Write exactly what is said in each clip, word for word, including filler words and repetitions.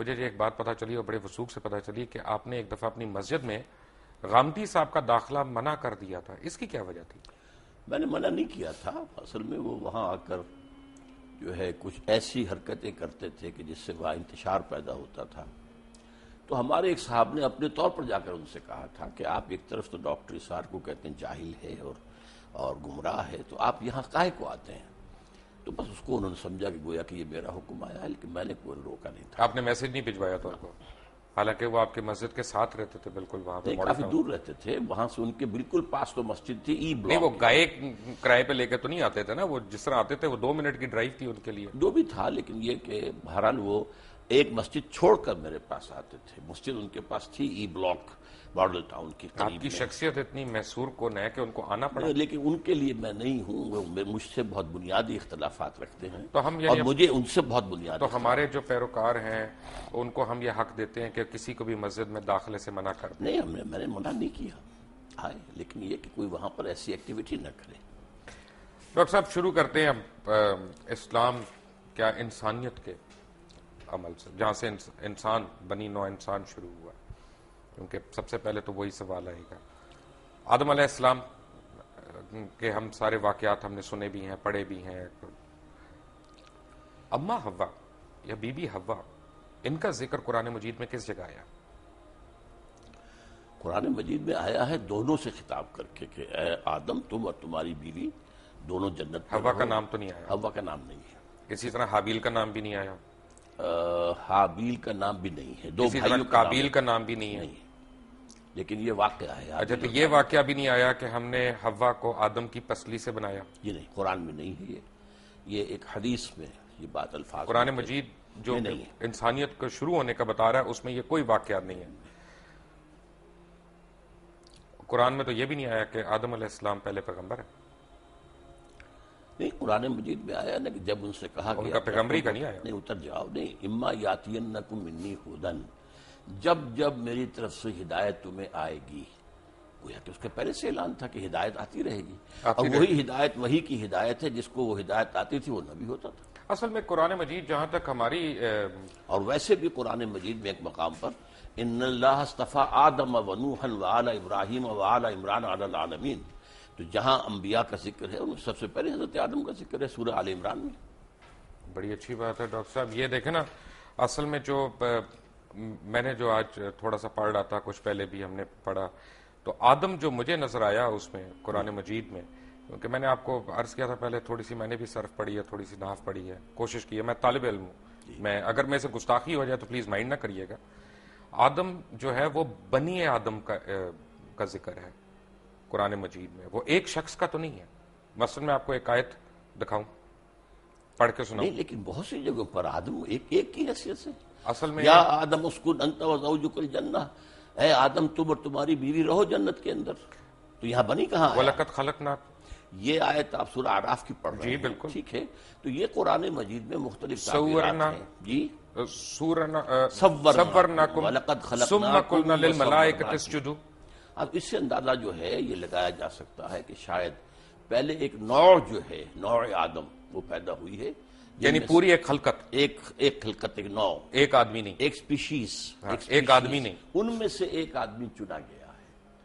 مجھے یہ ایک بات پتہ چلی اور بڑے وثوق سے پتہ چلی کہ آپ نے ایک دفعہ اپنی مسجد میں غامدی صاحب کا داخلہ منع کر دیا تھا، اس کی کیا وجہ تھی؟ میں نے منع نہیں کیا تھا، اصل میں وہ وہاں آ کر جو ہے کچھ ایسی حرکتیں کرتے تھے کہ جس سے وہاں انتشار پیدا ہوتا تھا، تو ہمارے ایک صاحب نے اپنے طور پر جا کر ان سے کہا تھا کہ آپ ایک طرف تو ڈاکٹر اسرار کو کہتے ہیں جاہل ہے اور اور گمراہ ہے، تو آپ یہاں کاہے کو آتے ہیں؟ تو بس اس کو انہوں نے سمجھا کہ گویا کہ یہ میرا حکم آیا ہے، لیکن میں نے کوئی روکا نہیں تھا۔ آپ نے میسج نہیں بھجوایا تھا ان کو؟ حالانکہ وہ آپ کے مسجد کے ساتھ رہتے تھے، بالکل وہاں پہ کافی دور رہتے تھے، وہاں سے ان کے بالکل پاس تو مسجد تھی ای نہیں، بلاک۔ وہ گائے کرائے پہ لے کے تو نہیں آتے تھے نا، وہ جس طرح آتے تھے وہ دو منٹ کی ڈرائیو تھی ان کے لیے۔ جو بھی تھا، لیکن یہ کہ بہرحال وہ ایک مسجد چھوڑ کر میرے پاس آتے تھے، مسجد ان کے پاس تھی ای بلاک ماڈل ٹاؤن کی آپ قریب کی میں۔ شخصیت اتنی محصور کن ہے کہ ان کو آنا پڑا۔ لیکن ان کے لیے میں نہیں ہوں، وہ مجھ سے بہت بنیادی اختلافات رکھتے ہیں تو ہم اور یعنی مجھے ان سے بہت بنیادی تو ہمارے جو پیروکار ہیں ان کو ہم یہ حق دیتے ہیں کہ کسی کو بھی مسجد میں داخلے سے منع کر دیں؟ نہیں، ہم نے میں نے منع نہیں کیا آئے، لیکن یہ کہ کوئی وہاں پر ایسی ایکٹیویٹی نہ کرے۔ ڈاکٹر صاحب شروع کرتے ہیں اب اسلام کیا انسانیت کے عمل سے، جہاں سے انسان بنی نوع انسان شروع ہوا، کیونکہ سب سے پہلے تو وہی سوال آئے گا۔ آدم علیہ السلام کے ہم سارے واقعات ہم نے سنے بھی ہیں، پڑھے بھی ہیں۔ اما حوا یا بی بی حوا، ان کا ذکر قرآن مجید میں کس جگہ آیا؟ قرآن مجید میں آیا ہے دونوں سے خطاب کر کے کہ اے آدم تم اور تمہاری بیوی دونوں جنت میں حوا رہو۔ کا نام تو نہیں آیا؟ حوا کا نام نہیں ہے۔ اسی طرح حابیل کا نام بھی نہیں آیا؟ حابیل کا نام بھی نہیں ہے، دو اسی طرح بھائیوں کا قابیل نام کا نام بھی نہیں ہے؟ نہیں، لیکن یہ واقعہ ہے۔ اچھا، تو یہ واقعہ بھی نہیں آیا کہ ہم نے حوا کو آدم کی پسلی سے بنایا؟ یہ نہیں، قرآن میں نہیں ہے، یہ یہ ایک حدیث میں یہ بات الفاظ قرآن مجید جو انسانیت کو شروع ہونے کا بتا رہا ہے اس میں یہ کوئی واقعہ نہیں ہے۔ قرآن میں تو یہ بھی نہیں آیا کہ آدم علیہ السلام پہلے پیغمبر ہے؟ نہیں، قرآن مجید میں آیا نا کہ جب ان سے کہا ان کا پیغمبری کا نہیں آیا؟ نہیں، اتر جاؤ، نہیں، اما یاتینکم منی ہدن، جب جب میری طرف سے ہدایت تمہیں آئے گی، گویا کہ اس کے پہلے سے اعلان تھا کہ ہدایت آتی رہے گی، اور وہی ہدایت وہی کی ہدایت ہے جس کو وہ ہدایت آتی تھی وہ نبی ہوتا تھا۔ اصل میں قرآن مجید جہاں تک ہماری اور ویسے بھی قرآن مجید میں ایک مقام پر ان اللہ اصطفیٰ آدم و نوحا وآل ابراہیم وآل عمران علی العالمین، تو جہاں انبیاء کا ذکر ہے ان سب سے پہلے حضرت آدم کا ذکر ہے سورہ آل عمران میں۔ بڑی اچھی بات ہے ڈاکٹر صاحب۔ یہ دیکھیں نا، اصل میں جو میں نے جو آج تھوڑا سا پڑھ رہا تھا، کچھ پہلے بھی ہم نے پڑھا، تو آدم جو مجھے نظر آیا اس میں قرآن مجید میں، کیونکہ میں نے آپ کو عرض کیا تھا پہلے تھوڑی سی میں نے بھی صرف پڑھی ہے، تھوڑی سی نحو پڑھی ہے، کوشش کی ہے، میں طالب علم ہوں، میں اگر میں سے گستاخی ہو جائے تو پلیز مائنڈ نہ کریے گا۔ آدم جو ہے وہ بنی آدم کا کا ذکر ہے قرآن مجید میں، وہ ایک شخص کا تو نہیں ہے۔ مثلا میں آپ کو ایک آیت دکھاؤں، پڑھ کے سناؤں؟ نہیں، لیکن بہت سی جگہوں پر آدم ایک ایک کی حیثیت سے، اصل میں یا آدم اسکن انت وزوجک الجنہ، اے آدم تم اور تمہاری بیوی رہو جنت کے اندر، تو یہاں بنی کہاں آیا؟ وَلَقَدْ خَلَقْنَاكُمْ، یہ آیت آپ سورہ اعراف کی پڑھ رہے ہیں، جی بالکل، ٹھیک ہے، تو یہ قرآن مجید میں مختلف سورنا تعبیرات ہیں، جی صورناکم وَلَقَدْ ثم قلنا خَلَقْنَاكُمْ للملائکۃ اسجدوا۔ اب اس سے اندازہ جو ہے یہ لگایا جا سکتا ہے کہ شاید پہلے ایک نوع جو ہے، نوع آدم وہ پیدا ہوئی ہے، یعنی پوری ایک خلقت، ایک ایک خلقت، ایک نوع، ایک آدمی نہیں، ایک سپیشیز، ایک آدمی نہیں، ان میں سے ایک آدمی چنا گیا ہے۔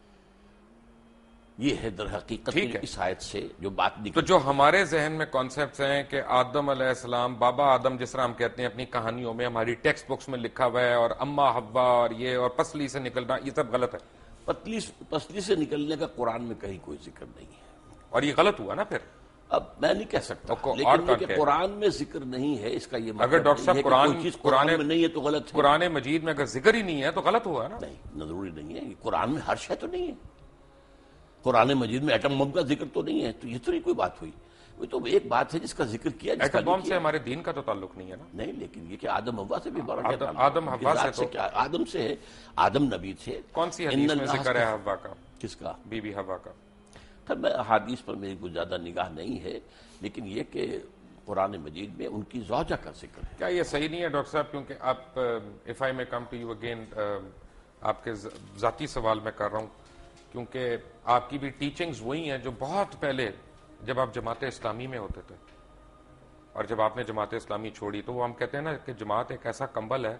یہ ہے در حقیقت اس آیت سے جو بات نکلی۔ تو جو ہمارے ذہن میں کانسیپٹس ہیں کہ آدم علیہ السلام، بابا آدم جس طرح ہم کہتے ہیں اپنی کہانیوں میں، ہماری ٹیکسٹ بکس میں لکھا ہوا ہے، اور اما حوا اور یہ اور پسلی سے نکلنا، یہ سب غلط ہے۔ پتلی پسلی سے نکلنے کا قرآن میں کہیں کوئی ذکر نہیں ہے، اور یہ غلط ہوا نا پھر؟ اب میں نہیں کہہ سکتا، اور لیکن یہ کہ قرآن میں ذکر نہیں ہے اس کا یہ مطلب اگر ڈاکٹر صاحب قرآن قرآن میں نہیں ہے تو غلط ہے۔ قرآن مجید میں اگر ذکر ہی نہیں ہے تو غلط ہوا نا؟ نہیں، ضروری نہیں ہے، قرآن میں ہر شے تو نہیں ہے، قرآن مجید میں ایٹم بم کا ذکر تو نہیں ہے، تو یہ تو نہیں کوئی بات ہوئی، وہ تو ایک بات ہے جس کا ذکر کیا، جس کا ایٹم بم سے ہمارے دین کا تو تعلق نہیں ہے نا؟ نہیں، لیکن یہ کہ آدم حوا سے بھی بڑا آدم حوا سے تو کیا، آدم سے ہے، آدم نبی تھے۔ کون سی حدیث میں ذکر ہے حوا کا؟ کس کا؟ بی بی حوا کا؟ خیر میں احادیث پر میری کوئی زیادہ نگاہ نہیں ہے، لیکن یہ کہ قرآن مجید میں ان کی زوجہ کا ذکر ہے۔ کیا یہ صحیح نہیں ہے ڈاکٹر صاحب؟ کیونکہ آپ اف آئی میں کم ٹو یو اگین، آپ کے ذاتی سوال میں کر رہا ہوں، کیونکہ آپ کی بھی ٹیچنگز وہی ہیں جو بہت پہلے جب آپ جماعت اسلامی میں ہوتے تھے، اور جب آپ نے جماعت اسلامی چھوڑی تو وہ ہم کہتے ہیں نا کہ جماعت ایک ایسا کمبل ہے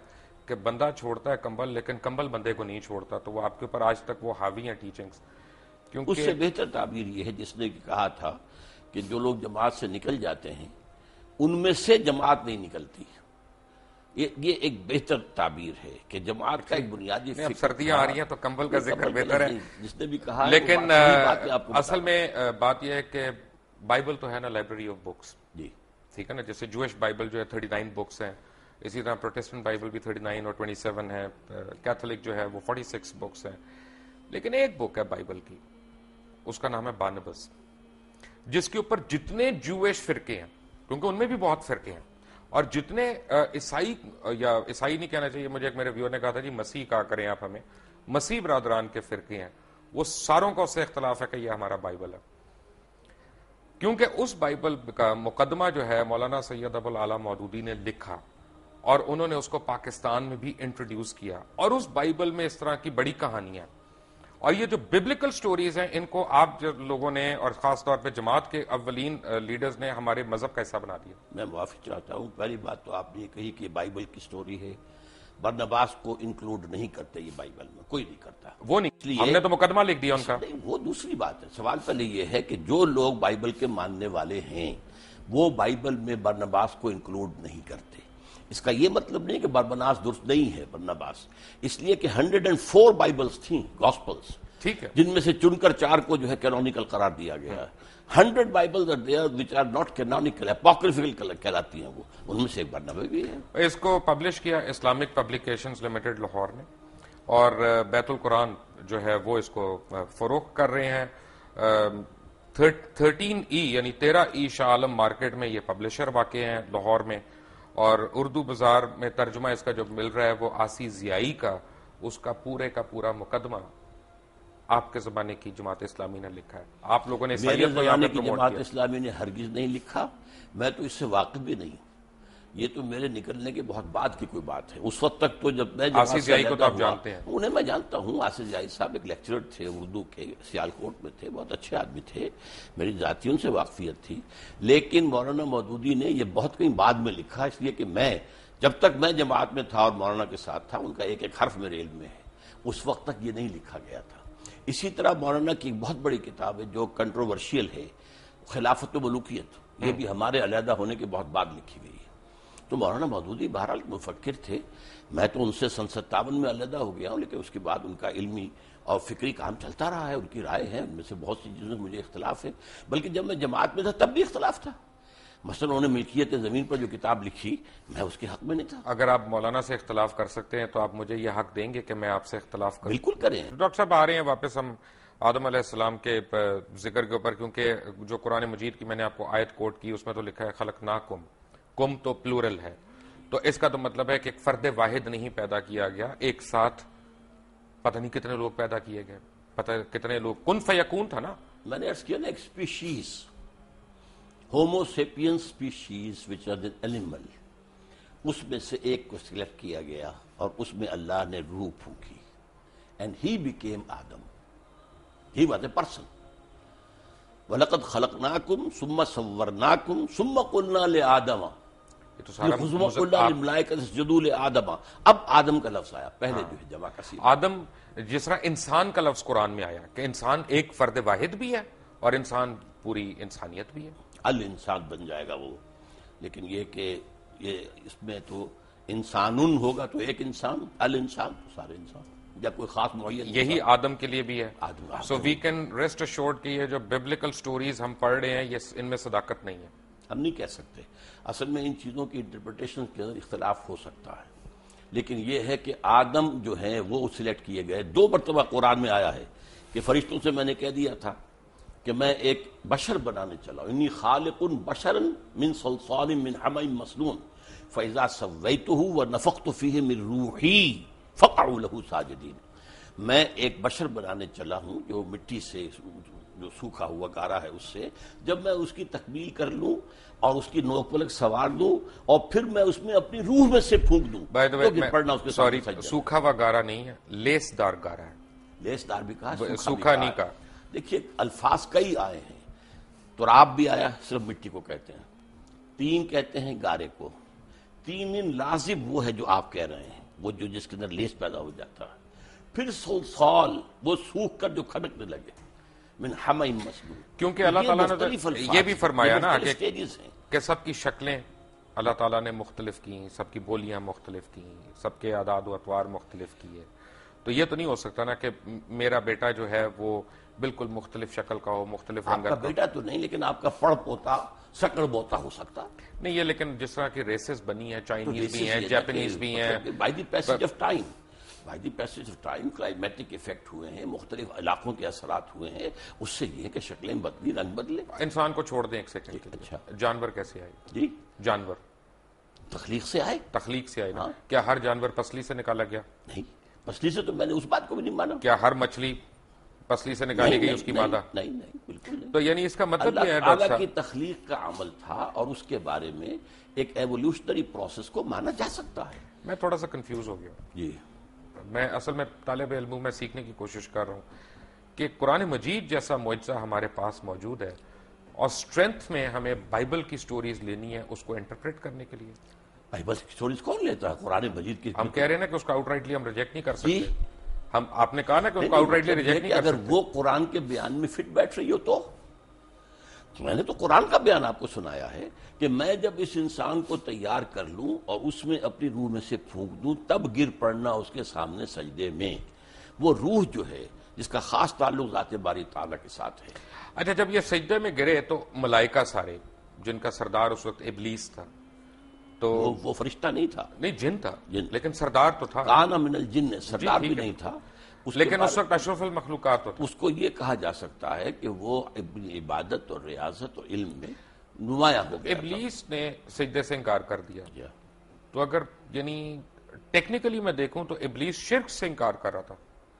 کہ بندہ چھوڑتا ہے کمبل لیکن کمبل بندے کو نہیں چھوڑتا، تو وہ آپ کے اوپر آج تک وہ حاوی ہیں ٹیچنگز. اس سے بہتر تعبیر یہ ہے جس نے کہا تھا کہ جو لوگ جماعت سے نکل جاتے ہیں ان میں سے جماعت نہیں نکلتی. یہ ایک بہتر تعبیر ہے کہ جماعت کا ایک بنیادی فکر. سردیاں آ رہی ہیں تو کمبل کا ذکر بہتر ہے جس نے بھی کہا، لیکن اصل میں بات یہ ہے کہ بائبل تو ہے نا لائبریری آف بکس، جی ٹھیک ہے نا. جیسے جوش بائبل جو ہے تھرٹی نائن بکس ہیں، اسی طرح پروٹیسٹنٹ بائبل بھی تھرٹی نائن اور ٹوئنٹی سیون ہے، کیتھولک جو ہے وہ فورٹی سکس بکس ہیں. لیکن ایک بک ہے بائبل کی، اس کا نام ہے بارنباس، جس کے اوپر جتنے جوش فرقے ہیں، کیونکہ ان میں بھی بہت فرقے ہیں، اور جتنے عیسائی، یا عیسائی نہیں کہنا چاہیے، مجھے ایک میرے ویور نے کہا تھا جی مسیح کہا کریں آپ ہمیں، مسیح برادران کے فرقے ہیں، وہ ساروں کا اس سے اختلاف ہے کہ یہ ہمارا بائبل ہے. کیونکہ اس بائبل کا مقدمہ جو ہے مولانا سید ابو الاعلی مودودی نے لکھا، اور انہوں نے اس کو پاکستان میں بھی انٹروڈیوس کیا، اور اس بائبل میں اس طرح کی بڑی کہانیاں، اور یہ جو ببلیکل سٹوریز ہیں ان کو آپ لوگوں نے اور خاص طور پہ جماعت کے اولین لیڈرز نے ہمارے مذہب کا حصہ بنا دیا. میں معافی چاہتا ہوں. پہلی بات تو آپ نے یہ کہی کہ بائبل کی سٹوری ہے، برنباس کو انکلوڈ نہیں کرتے یہ بائبل میں، کوئی نہیں کرتا. وہ نہیں، ہم نے تو مقدمہ لکھ دیا ان کا. نہیں، وہ دوسری بات ہے. سوال پہلے یہ ہے کہ جو لوگ بائبل کے ماننے والے ہیں وہ بائبل میں برنباس کو انکلوڈ نہیں کرتے. اس کا یہ مطلب نہیں کہ برنباس درست نہیں ہے برنباس، اس لیے کہ ہنڈریڈ اینڈ فور بائبلس تھیں گاسپلس، ٹھیک ہے، جن میں سے چن کر چار کو جو ہے کینونیکل قرار دیا گیا. Hundred Bibles are there which are not canonical, apocryphal کہلاتی ہیں وہ، ان میں سے ایک برنبا بھی ہے. اس کو پبلش کیا اسلامک پبلیکیشنز لمیٹڈ لاہور نے، اور بیت القرآن جو ہے وہ اس کو فروخت کر رہے ہیں. تھرٹین ای یعنی تیرہ ای شاہ عالم مارکیٹ میں یہ پبلشر واقع ہیں لاہور میں، اور اردو بازار میں ترجمہ اس کا جو مل رہا ہے وہ آسی ضیائی کا، اس کا پورے کا پورا مقدمہ آپ کے زمانے کی جماعت اسلامی نے لکھا ہے. آپ لوگوں نے میرے زمانے کی جماعت اسلامی نے ہرگز نہیں لکھا، میں تو اس سے واقف بھی نہیں. یہ تو میرے نکلنے کے بہت بعد کی کوئی بات ہے. اس وقت تک تو جب میں آصف ضیائی کو تو آپ جانتے ہیں، انہیں میں جانتا ہوں. آصف ضیائی صاحب ایک لیکچرر تھے اردو کے، سیالکوٹ میں تھے، بہت اچھے آدمی تھے، میری ذاتی ان سے واقفیت تھی. لیکن مولانا مودودی نے یہ بہت کہیں بعد میں لکھا، اس لیے کہ میں جب تک میں جماعت میں تھا اور مولانا کے ساتھ تھا ان کا ایک ایک حرف میرے علم میں ہے. اس وقت تک یہ نہیں لکھا گیا تھا. اسی طرح مولانا کی ایک بہت بڑی کتاب ہے جو کنٹروورشیل ہے، خلافت و ملوکیت، یہ بھی ہمارے علیحدہ ہونے کے بہت بعد لکھی گئی ہے. تو مولانا مودودی بہرحال مفکر تھے. میں تو ان سے سن ستاون میں علیحدہ ہو گیا ہوں، لیکن اس کے بعد ان کا علمی اور فکری کام چلتا رہا ہے. ان کی رائے ہے، ان میں سے بہت سی چیزوں میں مجھے اختلاف ہے، بلکہ جب میں جماعت میں تھا تب بھی اختلاف تھا. مثلا انہوں نے ملکیت زمین پر جو کتاب لکھی، میں اس کے حق میں نہیں تھا. اگر آپ مولانا سے اختلاف کر سکتے ہیں تو آپ مجھے یہ حق دیں گے کہ میں آپ سے اختلاف کروں؟ بالکل کریں. ڈاکٹر صاحب آ رہے ہیں واپس ہم آدم علیہ السلام کے ذکر کے اوپر، کیونکہ جو قرآن مجید کی میں نے آپ کو آیت کوٹ کی، اس میں تو لکھا ہے خلقناکم، کم تو پلورل ہے، تو اس کا تو مطلب ہے کہ ایک فرد واحد نہیں پیدا کیا گیا، ایک ساتھ پتہ نہیں کتنے لوگ پیدا کیے گئے، پتہ کتنے لوگ، کن فیکون تھا نا. میں نے عرض کیا نا، ایک species, Homo sapiens species which are the animal, اس میں سے ایک کو سلیکٹ کیا گیا اور اس میں اللہ نے روح پھونکی، and he became Adam. He was a person. وَلَقَدْ خَلَقْنَاكُمْ ثُمَّ صَوَّرْنَاكُمْ ثُمَّ قُلْنَا لِآدَمَ آدم. اب آدم کا لفظ آیا، پہلے جو ہے جمع کا صیغہ. آدم جس طرح انسان کا لفظ قرآن میں آیا کہ انسان ایک فرد واحد بھی ہے اور انسان پوری انسانیت بھی ہے. الانسان بن جائے گا وہ، لیکن یہ کہ یہ اس میں تو انسانن ہوگا تو ایک انسان، الانسان تو سارے انسان، یا کوئی خاص معین. یہی آدم کے لیے بھی ہے. So we can rest assured کہ یہ جو ببلیکل سٹوریز ہم پڑھ رہے ہیں یہ ان میں صداقت نہیں ہے. ہم نہیں کہہ سکتے. اصل میں ان چیزوں کی انٹرپریٹیشن کے اندر اختلاف ہو سکتا ہے، لیکن یہ ہے کہ آدم جو ہیں وہ سلیکٹ کیے گئے. دو مرتبہ قرآن میں آیا ہے کہ فرشتوں سے میں نے کہہ دیا تھا کہ میں ایک بشر بنانے چلا ہوں، انی خالق بشرا من صلصال من حمأ مسنون فاذا سویتہ ونفخت فیہ من روحی فقعوا لہ ساجدین. میں ایک بشر بنانے چلا ہوں جو مٹی سے، جو سوکھا ہوا گارا ہے، اس سے جب میں اس کی تکمیل کر لوں اور اس کی نوک پلک سوار دوں اور پھر میں اس میں اپنی روح میں سے پھونک دوں تو پڑھنا اس کے سوری سوکھا ہوا گارا نہیں ہے، لیس دار گارا ہے. لیس دار بھی کہا، سوکھا نہیں کہا. دیکھیے الفاظ کئی آئے ہیں. تراب بھی آیا، صرف مٹی کو کہتے ہیں. تین کہتے ہیں گارے کو. تین لازم وہ ہے جو آپ کہہ رہے ہیں، وہ جو جس کے اندر لیس پیدا ہو جاتا ہے. پھر سلسال وہ سوکھ کر جو کھڑکنے لگے من حمیم مسنون. کیونکہ اللہ تعالیٰ نے یہ بھی فرمایا نا کہ کہ سب کی شکلیں اللہ تعالیٰ نے مختلف کی، سب کی بولیاں مختلف کی، سب کے اعداد و اطوار مختلف کیے. تو یہ تو نہیں ہو سکتا نا کہ میرا بیٹا جو ہے وہ بالکل مختلف شکل کا ہو، مختلف رنگ کا. آپ کا بیٹا تو نہیں، لیکن آپ کا پڑ پوتا سکڑ بوتا ہو سکتا نہیں. یہ لیکن جس طرح کی ریسز بنی ہیں، چائنیز بھی ہیں، جاپنیز بھی ہیں، by the passage of time by the passage of time climatic effect ہوئے ہیں، مختلف علاقوں کے اثرات ہوئے ہیں. اس سے یہ ہے کہ شکلیں بدلی، رنگ بدلے. انسان کو چھوڑ دیں ایک سیکنڈ کے لیے. اچھا، جانور کیسے آئے؟ جی جانور تخلیق سے آئے. تخلیق سے آئے نا. کیا ہر جانور پسلی سے نکالا گیا؟ نہیں، پسلی سے تو میں نے اس بات کو بھی نہیں مانا. کیا ہر مچھلی پسلی سے نکالی گئی اس کی مادہ؟ نہیں نہیں بالکل نہیں. تو یعنی اس کا مطلب یہ ہے اللہ ڈاکٹر تعالیٰ کی صاحب تخلیق کا عمل تھا اور اس کے بارے میں ایک ایوولوشنری پروسیس کو مانا جا سکتا ہے. میں تھوڑا سا کنفیوز ہو گیا. جی میں اصل میں طالب علم ہوں، میں سیکھنے کی کوشش کر رہا ہوں کہ قرآن مجید جیسا معجزہ ہمارے پاس موجود ہے اور اسٹرینتھ میں ہمیں بائبل کی سٹوریز لینی ہے اس کو انٹرپریٹ کرنے کے لیے. بائبل کی سٹوریز کون لیتا ہے؟ قرآن مجید کی. ہم کہہ رہے ہیں نا کہ اس کو آؤٹ رائٹلی ہم ریجیکٹ نہیں کر جی سکتے. ہم آپ نے کہا نا کہ اس کو آؤٹ رائٹلی ریجیکٹ نہیں کر اگر سکتے. وہ قرآن کے بیان میں فٹ بیٹھ رہی ہو تو میں نے تو قرآن کا بیان آپ کو سنایا ہے کہ میں جب اس انسان کو تیار کر لوں اور اس میں اپنی روح میں سے پھونک دوں تب گر پڑنا اس کے سامنے سجدے میں. وہ روح جو ہے جس کا خاص تعلق ذات باری تعالیٰ کے ساتھ ہے. اچھا، جب یہ سجدے میں گرے تو ملائکہ سارے، جن کا سردار اس وقت ابلیس تھا، تو وہ, وہ فرشتہ نہیں تھا، نہیں جن تھا، جن. لیکن سردار تو تھا. کان من الجن، سردار بھی ٹھیک ہے. نہیں تھا. اس کے لیکن بعد اس وقت اشرف المخلوقات تو تھا. اس کو یہ کہا جا سکتا ہے کہ وہ اپنی عبادت اور ریاضت اور علم میں نمایاں ہو گیا. ابلیس نے سجدے سے انکار کر دیا. تھا. تو اگر یعنی ٹیکنیکلی میں دیکھوں تو ابلیس شرک سے انکار کر رہا تھا.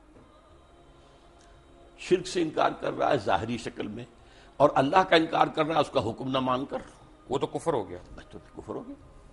شرک سے انکار کر رہا ہے ظاہری شکل میں، اور اللہ کا انکار کر رہا ہے اس کا حکم نہ مان کر. وہ تو کفر ہو گیا. بس تو کفر ہو گیا.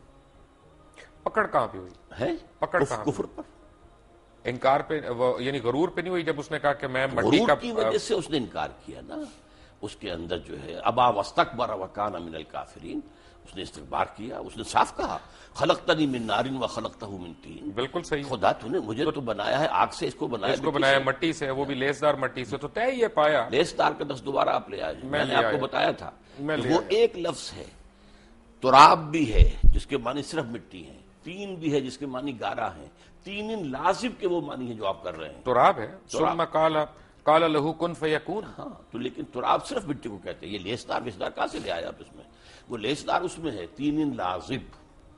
پکڑ کہاں پہ ہوئی؟ ہے پکڑ کف- کہاں؟ کفر پر. انکار پہ وہ یعنی غرور پہ نہیں ہوئی جب اس نے کہا کہ میں مٹی غرور کا کی وجہ سے اس نے انکار کیا نا. اس کے اندر جو ہے ابا واستکبر وکان من الکافرین، اس نے استکبار کیا. اس نے صاف کہا خلقتنی من نار و خلقتہ من طین. بالکل صحیح. خدا تو نے مجھے تو بنایا ہے آگ سے، اس کو بنایا اس کو مٹی بنایا سے. مٹی سے، وہ بھی لیسدار مٹی سے. تو طے یہ پایا لیس دار کا دس دوبارہ آپ لے آئے. میں نے لے آپ کو آیا. بتایا تھا میں کہ لے وہ آیا. ایک لفظ ہے تراب بھی ہے جس کے معنی صرف مٹی ہیں، تین بھی ہے جس کے معنی گارا ہیں، تین ان لازم کے وہ معنی ہیں جو آپ کر رہے ہیں. تراب ہے. تراب. ثم قال قال له كن فيكون. ہاں تو لیکن تراب صرف مٹی کو کہتے ہیں. یہ لیسدار ویسدار کہاں سے لے آیا آپ اس میں؟ وہ لیسدار اس میں ہے تین ان لازم.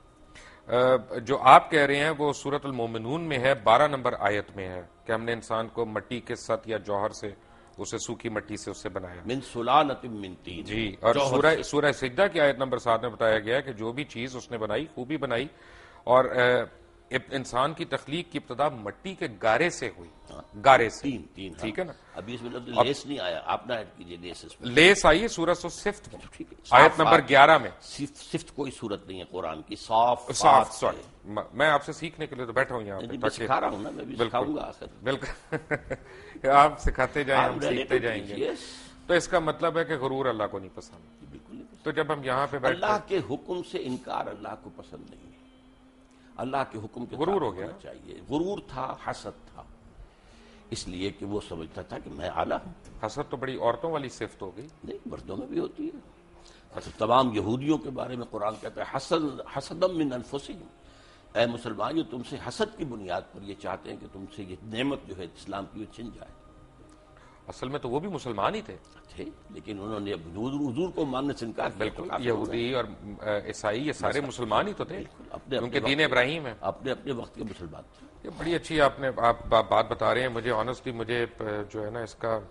جو آپ کہہ رہے ہیں وہ سورۃ المومنون میں ہے، بارہ نمبر آیت میں ہے کہ ہم نے انسان کو مٹی کے ست یا جوہر سے، اسے سوکھی مٹی سے اس سے بنایا. من سلالۃ من طین. جی. اور جوہر سورہ سے. سورہ سجدہ کی آیت نمبر سات میں بتایا گیا ہے کہ جو بھی چیز اس نے بنائی خوبی بنائی، اور انسان کی تخلیق کی ابتدا مٹی کے گارے سے ہوئی. گارے سے. تین تین ہاں. ٹھیک ہے نا. ابھی اس میں لفظ لیس نہیں آیا، آپ نہ ایڈ کیجئے لیس اس میں. لیس آئی سورۃ الصفت میں، ٹھیک ہے. آیت صاف نمبر بات. گیارہ میں. صفت صفت کوئی صورت نہیں ہے قرآن کی. صاف صاف بات سوری، ہے. میں آپ سے سیکھنے کے لیے تو بیٹھا ہوں یہاں جی، پہ میں تاکہ سکھا رہا ہوں نا، میں بھی بالکل. سکھاؤں گا آخر. بالکل. آپ سکھاتے جائیں، آپ ہم relative سیکھتے جائیں گے. کیجئے. تو اس کا مطلب ہے کہ غرور اللہ کو نہیں پسند. بالکل نہیں. تو جب ہم یہاں پہ بیٹھتے اللہ کے حکم سے انکار اللہ کو پسند نہیں ہے. اللہ کے حکم کے غرور ہو تابع گیا. ہونا چاہیے. غرور تھا، حسد تھا، اس لیے کہ وہ سمجھتا تھا کہ میں اعلیٰ ہوں. حسد تو بڑی عورتوں والی صفت ہو گئی. نہیں، مردوں میں بھی ہوتی ہے. اچھا، تمام یہودیوں کے بارے میں قرآن کہتا ہے حسد حسدم من انفسہم. اے مسلمان، جو تم سے حسد کی بنیاد پر یہ چاہتے ہیں کہ تم سے یہ نعمت جو ہے اسلام کی وہ چھن جائے. اصل میں تو وہ بھی مسلمان ہی تھے. تھے لیکن انہوں نے حضور حضور کو ماننے سے انکار کیا. بالکل. تو کافر ہو گئے. یہودی اور عیسائی یہ سارے مسلمان ہی تو تھے، اپنے ان کے اپنے دین وقت- ابراہیم ہے. اپنے اپنے وقت کے مسلمان تھے. یہ بڑی اچھی آپ نے آپ بات بتا رہے ہیں. مجھے آنیسٹلی مجھے جو ہے نا اس کا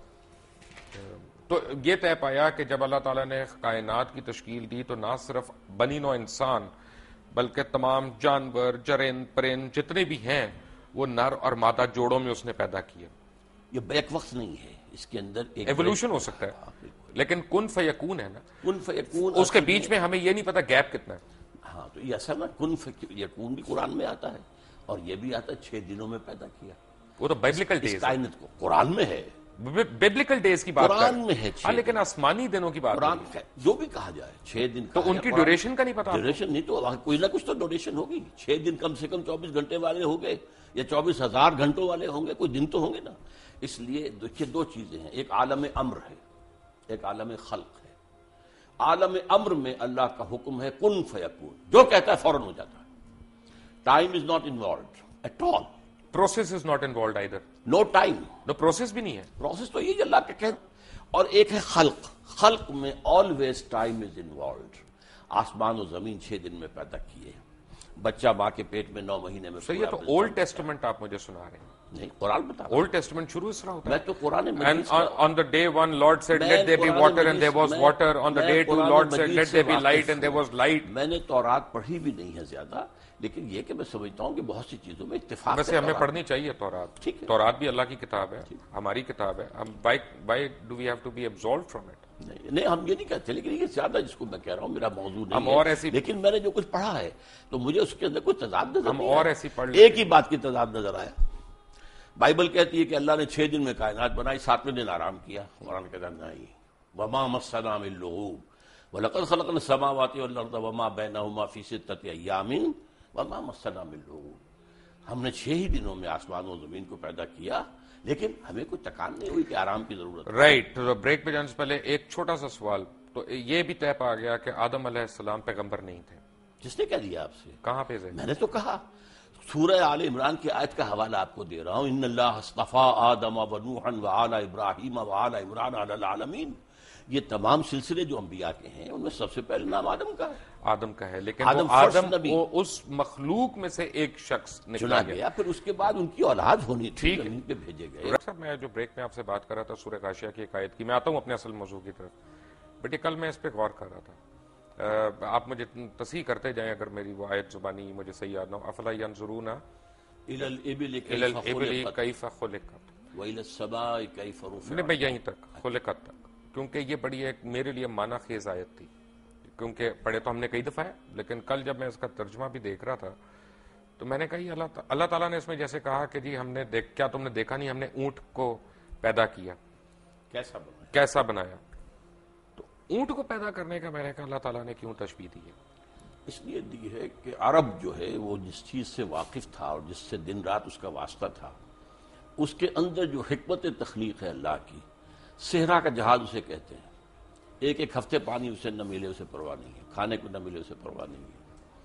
تو یہ طے پایا کہ جب اللہ تعالیٰ نے کائنات کی تشکیل دی تو نہ صرف بنی نوع انسان بلکہ تمام جانور، جرند، پرند جتنے بھی ہیں وہ نر اور مادہ جوڑوں میں اس نے پیدا کیا. یہ بیک وقت نہیں ہے، اس کے اندر ایک ایوولوشن ہو سکتا ہے لیکن کن فیکون ہے نا. کن فیکون اس کے بیچ میں ہمیں یہ نہیں پتا گیپ کتنا ہے. ہاں تو یہ اصل نا کن فیکون بھی قرآن میں آتا ہے اور یہ بھی آتا ہے چھ دنوں میں پیدا کیا. وہ تو بائبلیکل اس ڈیز ہے. کائنات کو قرآن میں ہے. बिब्लिकل डेज की बात कुरान में है हाँ, लेकिन आसमानी दिनों की बात कुरान जो भी कहा जाए छह दिन तो उनकी ड्यूरेशन का नहीं पता। ड्यूरेशन नहीं तो कोई ना कुछ तो ड्यूरेशन होगी। छह दिन कम से कम चौबीस घंटे वाले होंगे या चौबीस हजार घंटों वाले होंगे, कोई दिन तो होंगे ना। इसलिए देखिए दो चीजें हैं, एक आलम अम्र है, एक आलम खल्क है। आलम अम्र में अल्लाह का हुक्म है कुन फयकून, जो कहता है फौरन हो जाता है। Time is not involve at all, process is not involve either, no time, no process भी नहीं है। प्रोसेस तो ये अल्लाह के कह। और एक है खल्क, खल्क में ऑलवेज टाइम इज इन्वॉल्व। आसमान और जमीन छह दिन में पैदा किए, बच्चा माँ के पेट में नौ महीने में। सर ये तो ओल्ड टेस्टामेंट आप मुझे सुना रहे हैं। नहीं, कुरान बता, ओल्ड टेस्टामेंट शुरू से होता है। मैं तो कुरान में, and on, on the day one Lord said let there be water and there was water, on the day two Lord said let there be light and there was light। मैंने तौरात पढ़ी भी नहीं है ज्यादा, लेकिन ये कि मैं समझता हूँ कि बहुत सी चीजों में इत्तेफाक। वैसे हमें पढ़नी चाहिए तौरात, ठीक है, तौरात भी अल्लाह की किताब है, हमारी किताब है। हम why why do we have to be absolved from it? नहीं, नहीं हम ये नहीं कहते, लेकिन ये ज्यादा जिसको मैं कह रहा हूँ मेरा मौजूद नहीं हम है, और ऐसी, लेकिन मैंने जो कुछ पढ़ा है तो मुझे उसके अंदर कुछ तजाद नजर हम नहीं और आया। ऐसी पढ़ एक ही बात की तजाद नजर आया। बाइबल कहती है कि अल्लाह ने छह दिन में कायनात बनाई, सातवें दिन आराम किया। कुरान कहता नहीं, वमा मस्सना मिन लुगूब वलक़द खलक़ना समावाति वल अर्ज़ वमा बैनहुमा फी सित्तति अय्यामिन वमा मस्सना मिन लुगूब। हमने छह ही दिनों में आसमान और जमीन को पैदा किया, लेकिन हमें कोई तकान नहीं हुई कि आराम की जरूरत। राइट, तो ब्रेक पे जाने से पहले एक छोटा सा सवाल, तो ये भी तय पा गया कि आदम अलैहिस्सलाम पैगंबर नहीं थे। जिसने कह दिया आपसे? कहां पे से? मैंने तो कहा, सूरह आल इमरान की आयत का हवाला आपको दे रहा हूं, इन्नल्लाह अस्तफा आदम व नूहन व आला इब्राहीम व आला इमरान अलल आलमीन। ये तमाम सिलसिले जो अंबिया के हैं उनमें सबसे पहले नाम आदम का है। आदम का है, लेकिन आदम वो आदम नबी, वो उस मखलूक में से एक शख्स चुना गया, फिर उसके बाद उनकी औलाद होनी थी, जमीन पे भेजे गए। सर मैं जो ब्रेक में आपसे बात कर रहा था सूरह गाशिया की एक आयत की, मैं आता हूं अपने असल मौजू की तरफ, बेटे कल मैं इस पे गौर कर रहा था। आ, आप मुझे तस्हीह करते जाएं अगर मेरी वो आयत जुबानी मुझे सही याद ना हो। अफला यंजुरूना इलल इबिली कैफ़ खुलिक़त व इलस समाई कैफ़ रुफ़िअत। नहीं मैं यहीं तक खुलिक़त तक, क्योंकि ये बड़ी एक मेरे लिए माना खेज आयत थी, क्योंकि पढ़े तो हमने कई दफा है, लेकिन कल जब मैं इसका तर्जुमा भी देख रहा था तो मैंने कहा अल्लाह अल्लाह ताला ने इसमें जैसे कहा कि जी हमने देख, क्या तुमने देखा नहीं हमने ऊंट को पैदा किया, कैसा बनाया, कैसा बनाया। तो ऊंट को पैदा करने का मैंने कहा अल्लाह ताला ने क्यों तशबीह दी है? इसलिए दी है कि अरब जो है वो जिस चीज से वाकिफ था और जिससे दिन रात उसका वास्ता था, उसके अंदर जो हिकमत तख्लीक है अल्लाह की, सेहरा का जहाज उसे कहते हैं। एक एक हफ्ते पानी उसे न मिले उसे परवाह नहीं है, खाने को न मिले उसे परवाह नहीं है।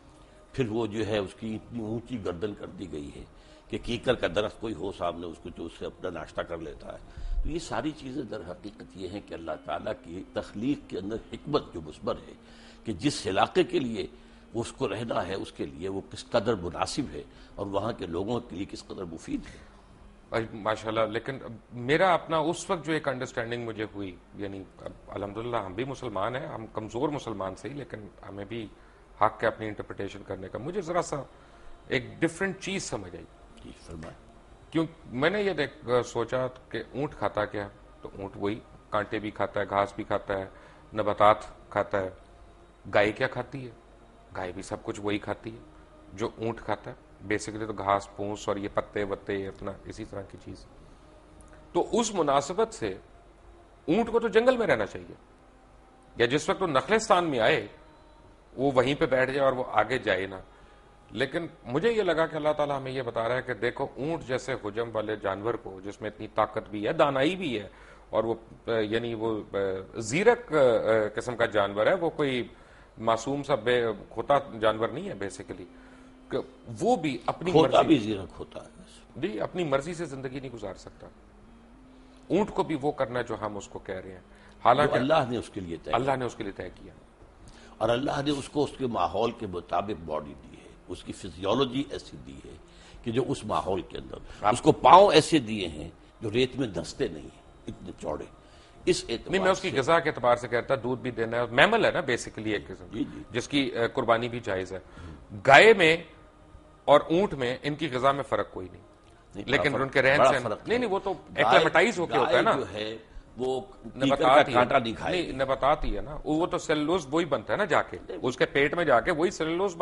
फिर वो जो है उसकी इतनी ऊंची गर्दन कर दी गई है कि कीकर का दरख्त कोई हो सामने उसको जो उससे अपना नाश्ता कर लेता है। तो ये सारी चीजें दर हकीकत ये हैं कि अल्लाह ताला की तख्लीक के अंदर हिकमत जो मुस्बर है कि जिस इलाके के लिए उसको रहना है उसके लिए वो किस कदर मुनासिब है और वहाँ के लोगों के लिए किस कदर मुफीद है। माशाल्लाह। लेकिन मेरा अपना उस वक्त जो एक अंडरस्टैंडिंग मुझे हुई, यानी अल्हम्दुलिल्लाह हम भी मुसलमान हैं, हम कमजोर मुसलमान सही, लेकिन हमें भी हक है अपनी इंटरप्रिटेशन करने का। मुझे जरा सा एक डिफरेंट चीज समझ आई, क्यों मैंने ये देख सोचा कि ऊंट खाता क्या, तो ऊंट वही कांटे भी खाता है, घास भी खाता है, नबातात खाता है। गाय क्या खाती है? गाय भी सब कुछ वही खाती है जो ऊंट खाता है, बेसिकली तो घास फूस और ये पत्ते वत्ते अपना इसी तरह की चीज। तो उस मुनासिबत से ऊंट को तो जंगल में रहना चाहिए, या जिस वक्त वो नखलिस्तान में आए वो वहीं पे बैठ जाए और वो आगे जाए ना। लेकिन मुझे ये लगा कि अल्लाह ताला हमें ये बता रहा है कि देखो ऊंट जैसे हुजम वाले जानवर को, जिसमें इतनी ताकत भी है, दानाई भी है, और वो यानी वो जीरक किस्म का जानवर है, वो कोई मासूम सा खोता जानवर नहीं है बेसिकली, वो भी अपनी खोता भी जीरक होता है जी, अपनी मर्जी से जिंदगी नहीं गुजार सकता। ऊंट को भी वो करना जो हम उसको कह रहे हैं, हालांकि अल्लाह ने उसके लिए तय अल्लाह ने उसके लिए तय किया, और अल्लाह ने उसको उसके माहौल के मुताबिक बॉडी दी है, उसकी फिजियोलॉजी ऐसी दी है कि जो उस माहौल के अंदर, उसको पांव ऐसे दिए हैं जो रेत में धंसते नहीं है, इतने चौड़े। इस नहीं मैं उसकी ग़िज़ा के एतबार से कहता, दूध भी देना है, मैमल है ना बेसिकली एक किस्म, जिसकी कुर्बानी भी जायज है। गाय में और ऊंट में इनकी ग़िज़ा में फर्क कोई नहीं, नहीं लेकिन उनके रहन सहन नहीं नहीं वो तो एक्लेमेटाइज होके होता है ना, जो है वो नबातात ही कांटा नहीं खाएगी, नहीं नबातात ही है ना, वो तो सेलुलोज वही बनता है ना, जाके उसके पेट में जाके वही सेलुलोज बनता है।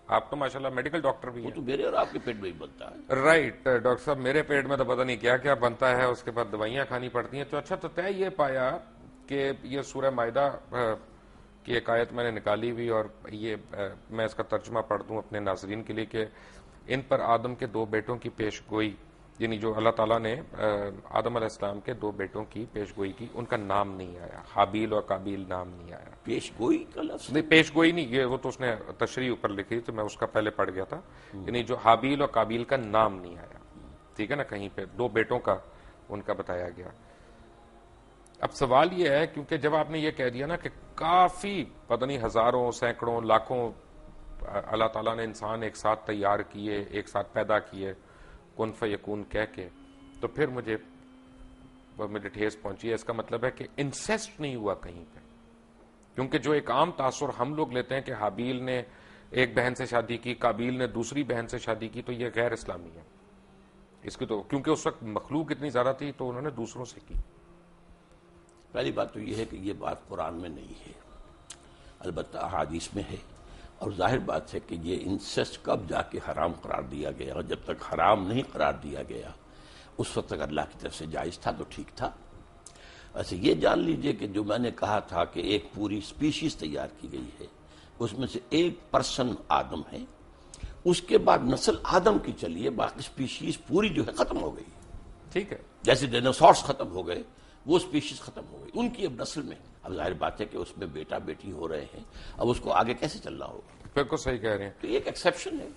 آپ تو ماشاءاللہ میڈیکل ڈاکٹر بھی وہ ہیں. تو میرے اور آپ کے پیٹ میں ہی بنتا ہے. رائٹ ڈاکٹر صاحب, میرے پیٹ میں تو پتہ نہیں کیا کیا بنتا ہے, اس کے بعد دوائیاں کھانی پڑتی ہیں. تو اچھا, تو طے یہ پایا کہ یہ سورہ مائدہ کی ایک آیت میں نے نکالی ہوئی, اور یہ میں اس کا ترجمہ پڑھ دوں اپنے ناظرین کے لیے کہ ان پر آدم کے دو بیٹوں کی پیش گوئی, یعنی جو اللہ تعالیٰ نے آدم علیہ السلام کے دو بیٹوں کی پیش گوئی کی, ان کا نام نہیں آیا, حابیل اور قابیل نام نہیں آیا. پیش گوئی کا لفظ نہیں, پیش گوئی نہیں, یہ وہ تو اس نے تشریح اوپر لکھی تو میں اس کا پہلے پڑھ گیا تھا. یعنی جو حابیل اور قابیل کا نام نہیں آیا, ٹھیک ہے نا, کہیں پہ دو بیٹوں کا ان کا بتایا گیا. اب سوال یہ ہے, کیونکہ جب آپ نے یہ کہہ دیا نا کہ کافی پتہ نہیں ہزاروں سینکڑوں لاکھوں اللہ تعالیٰ نے انسان ایک ساتھ تیار کیے, ایک ساتھ پیدا کیے کن فیکون کہہ کے, تو پھر مجھے مجھے ٹھیس پہنچی ہے. اس کا مطلب ہے کہ انسیسٹ نہیں ہوا کہیں پہ, کیونکہ جو ایک عام تاثر ہم لوگ لیتے ہیں کہ حابیل نے ایک بہن سے شادی کی, قابیل نے دوسری بہن سے شادی کی, تو یہ غیر اسلامی ہے. اس کی تو کیونکہ اس وقت مخلوق اتنی زیادہ تھی تو انہوں نے دوسروں سے کی. پہلی بات تو یہ ہے کہ یہ بات قرآن میں نہیں ہے, البتہ احادیث میں ہے. اور ظاہر بات ہے کہ یہ انسیسٹ کب جا کے حرام قرار دیا گیا, اور جب تک حرام نہیں قرار دیا گیا اس وقت تک اللہ کی طرف سے جائز تھا تو ٹھیک تھا. ویسے یہ جان لیجئے کہ جو میں نے کہا تھا کہ ایک پوری سپیشیز تیار کی گئی ہے, اس میں سے ایک پرسن آدم ہے, اس کے بعد نسل آدم کی چلیے, باقی سپیشیز پوری جو ہے ختم ہو گئی. ٹھیک ہے, جیسے ڈائناسورس ختم ہو گئے, وہ سپیشیز ختم ہو گئی, ان کی اب نسل میں اب ظاہر بات ہے کہ اس میں بیٹا بیٹی ہو رہے ہیں, اب اس کو آگے کیسے چلنا ہوگا. بالکل صحیح کہہ رہے ہیں. تو یہ ایک ایکسیپشن ہے.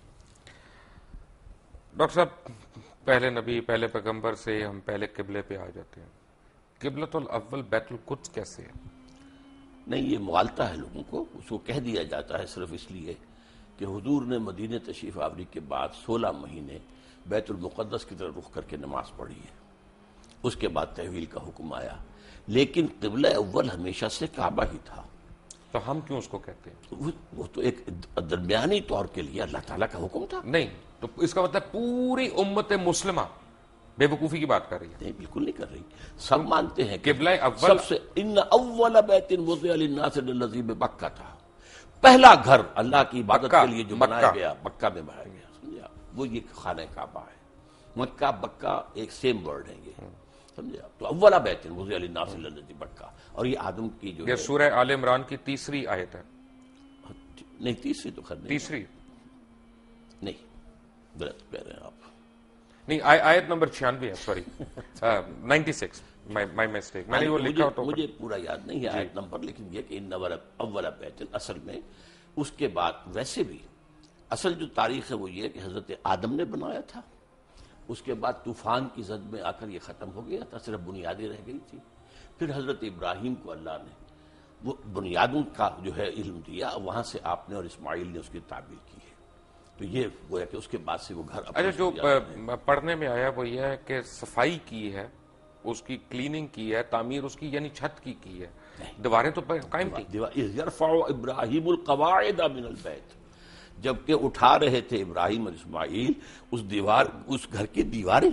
ڈاکٹر صاحب, پہلے نبی پہلے پیغمبر سے ہم پہلے قبلے پہ آ جاتے ہیں. قبلۃ الاول بیت القدس کیسے ہے؟ نہیں, یہ مغالطہ ہے لوگوں کو, اس کو کہہ دیا جاتا ہے صرف اس لیے کہ حضور نے مدینہ تشریف آوری کے بعد سولہ مہینے بیت المقدس کی طرف رخ کر کے نماز پڑھی ہے, اس کے بعد تحویل کا حکم آیا, لیکن قبلہ اول ہمیشہ سے کعبہ ہی تھا. تو ہم کیوں اس کو کہتے ہیں؟ وہ, وہ تو ایک درمیانی طور کے لیے اللہ تعالیٰ کا حکم تھا. نہیں, تو اس کا مطلب پوری امت مسلمہ بے وقوفی کی بات کر رہی ہے؟ نہیں, بالکل نہیں کر رہی. سب مانتے ہیں قبلہ اول سب سے ان اول بیت وضع للناس الذی ببکہ تھا, پہلا گھر اللہ کی عبادت کے لیے جو بنایا گیا مکہ میں بنایا گیا, سمجھا, وہ یہ خانہ کعبہ ہے. مکہ بکہ ایک سیم ورڈ ہے یہ, سمجھا. تو اولا بیت وضع للناس الذی ببکہ, اور یہ آدم کی جو یہ سورہ آل عمران کی تیسری آیت ہے. نہیں, تیسری تو خیر نہیں, تیسری نہیں, غلط کہہ رہے ہیں آپ. نہیں, آیت نمبر چھیانوے ہے, sorry ninety six, my mistake, میں نے وہ لکھا تو مجھے پورا یاد نہیں ہے آیت نمبر, لیکن یہ کہ ان اولا بیت, اصل میں اس کے بعد ویسے بھی اصل جو تاریخ ہے وہ یہ کہ حضرت آدم نے بنایا تھا, اس کے بعد طوفان کی زد میں آ کر یہ ختم ہو گیا تھا, صرف بنیادیں رہ گئی تھی. پھر حضرت ابراہیم کو اللہ نے وہ بنیادوں کا جو ہے علم دیا, وہاں سے آپ نے اور اسماعیل نے اس کی تعبیر کی ہے. تو یہ وہ ہے کہ اس کے بعد سے وہ گھر. اچھا, جو پڑھنے میں آیا وہ یہ ہے کہ صفائی کی ہے, اس کی کلیننگ کی ہے, تعمیر اس کی یعنی چھت کی کی ہے, دیواریں تو قائم تھی. یرفع ابراہیم القواعد من البیت, جبکہ اٹھا رہے تھے ابراہیم اور اسماعیل اس دیوار, اس گھر کی دیواریں,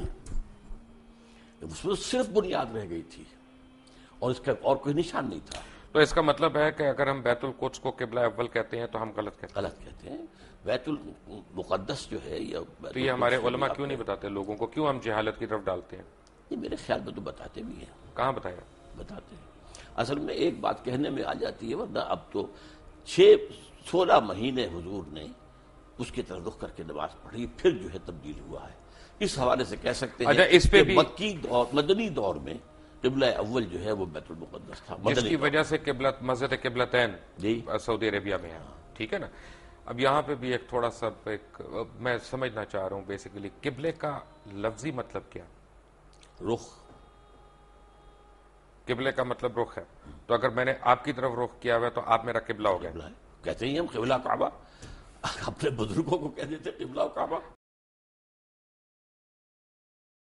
اس میں صرف بنیاد رہ گئی تھی اور اس کا اور کوئی نشان نہیں تھا. تو اس کا مطلب ہے کہ اگر ہم بیت القدس کو قبلہ اول کہتے ہیں تو ہم غلط کہتے ہیں. غلط کہتے ہیں. بیت المقدس جو ہے یا تو یہ ہمارے علماء کیوں نہیں بتاتے لوگوں کو, کیوں ہم جہالت کی طرف ڈالتے ہیں؟ یہ میرے خیال میں تو بتاتے بھی ہیں. کہاں بتایا؟ بتاتے ہیں. اصل میں ایک بات کہنے میں آ جاتی ہے, ورنہ اب تو چھ سولہ مہینے حضور نے اس کی طرف رخ کر کے نماز پڑھی, پھر جو ہے تبدیل ہوا ہے. اس حوالے سے کہہ سکتے ہیں اس پہ بھی مکی دور, مدنی دور میں قبلہ اول جو ہے وہ بیت المقدس تھا, جس کی وجہ سے قبلت مسجد قبلتین جی سعودی عربیہ میں ہے, ٹھیک ہے نا. اب یہاں پہ بھی ایک تھوڑا سا ایک میں سمجھنا چاہ رہا ہوں, بیسیکلی قبلے کا لفظی مطلب کیا؟ رخ. قبلے کا مطلب رخ ہے, تو اگر میں نے آپ کی طرف رخ کیا ہوا ہے تو آپ میرا قبلہ ہو گیا. کہتے ہیں ہم قبلہ کعبہ, اپنے بزرگوں کو کہتے تھے قبلہ کعبہ.